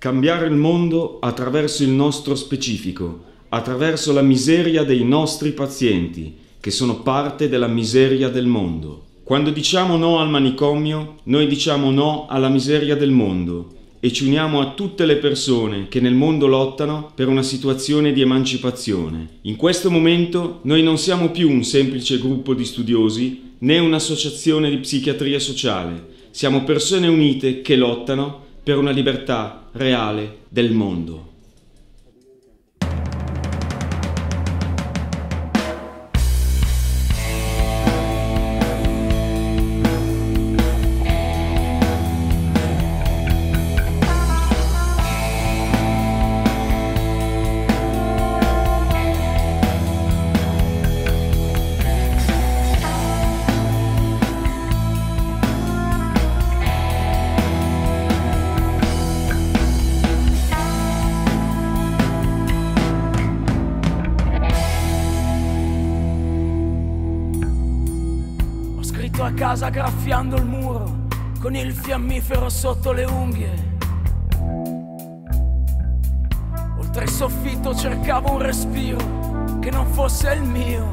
Cambiare il mondo attraverso il nostro specifico, attraverso la miseria dei nostri pazienti, che sono parte della miseria del mondo. Quando diciamo no al manicomio, noi diciamo no alla miseria del mondo e ci uniamo a tutte le persone che nel mondo lottano per una situazione di emancipazione. In questo momento noi non siamo più un semplice gruppo di studiosi né un'associazione di psichiatria sociale. Siamo persone unite che lottano per una libertà reale del mondo. A casa graffiando il muro con il fiammifero sotto le unghie. Oltre il soffitto cercavo un respiro che non fosse il mio.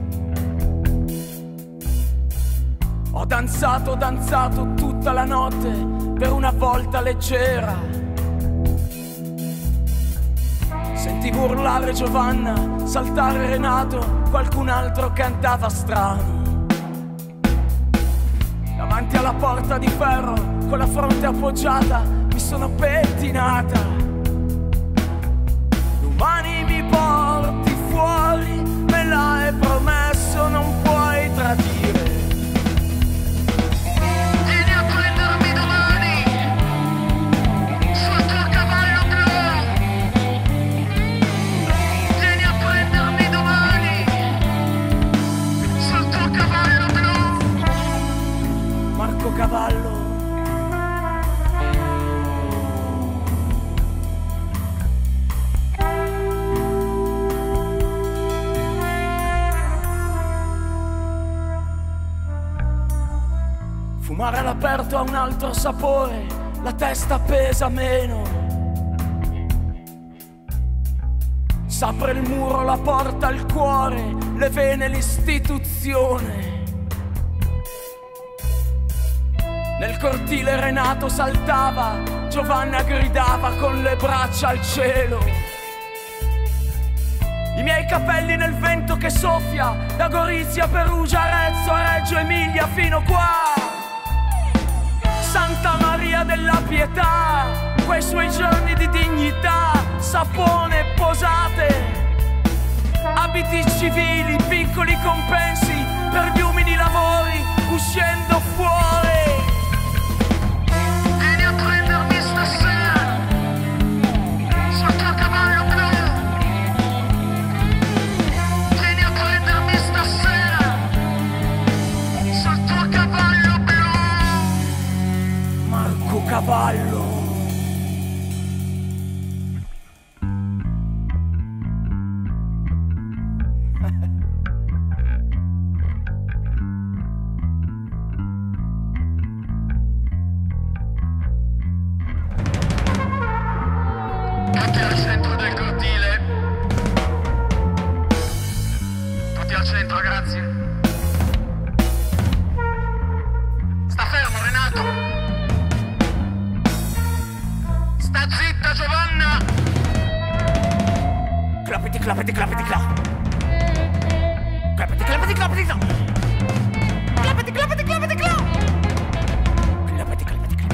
Ho danzato tutta la notte per una volta leggera. Sentivo urlare Giovanna, saltare Renato, qualcun altro cantava strano. Davanti alla porta di ferro, con la fronte appoggiata, mi sono pettinata. Domani mi porti fuori, me l'hai promesso, non puoi tradire. Vieni a prendermi domani, sul tuo cavallo blu. Vieni a prendermi domani, sul tuo cavallo blu. Marco Cavallo. Fumare all'aperto ha un altro sapore, la testa pesa meno. S'apre il muro, la porta, il cuore, le vene, l'istituzione. Nel cortile Renato saltava, Giovanna gridava con le braccia al cielo. I miei capelli nel vento che soffia, da Gorizia, Perugia, Arezzo, a Reggio Emilia fino qua. Santa Maria della Pietà, quei suoi giorni di dignità, sapone, posate, abiti civili, piccoli compensi per gli umili lavori, uscendo fuori. Vieni a prendermi stasera, sul tuo cavallo blu. Vieni a prendermi stasera, sul tuo cavallo blu. Marco Cavallo. Tutti al centro del cortile. Tutti al centro, grazie. Sta fermo, Renato. Sta zitta, Giovanna. Clapiti, clapiti, clapiti, clap. Clapiti, clapiti, clapiti, clap. Clapiti, clapiti, clapiti, clap. Clapiti, clapiti, clapiti.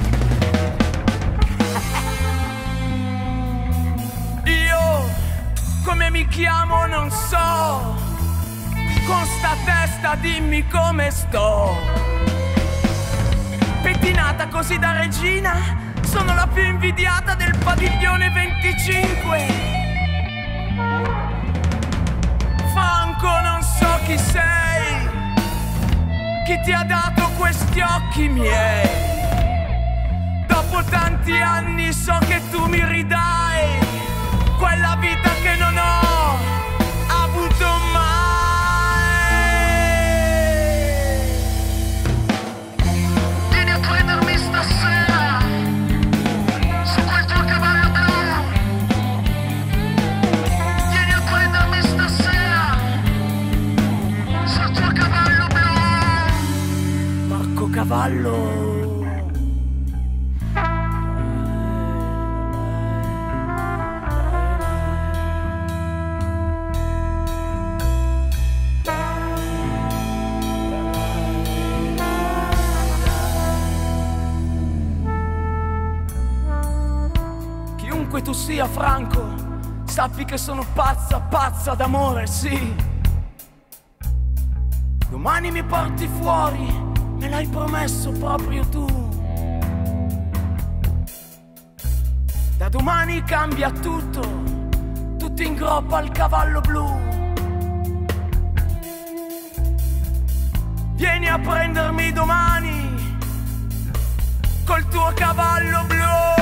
Io come mi chiamo non so, con sta testa dimmi come sto. Pettinata così da regina, sono la più invidiata del padiglione 25. Franco, non so chi sei, chi ti ha dato questi occhi miei. Dopo tanti anni so che tu mi ridai quella vita che non ho avuto mai. Vieni a prendermi stasera, su quel tuo cavallo Chiunque tu sia, Franco, sappi che sono pazza, pazza d'amore, sì. Domani mi porti fuori, me l'hai promesso proprio tu. Da domani cambia tutto, tutto in groppa al cavallo blu. Vieni a prendermi domani col tuo cavallo blu.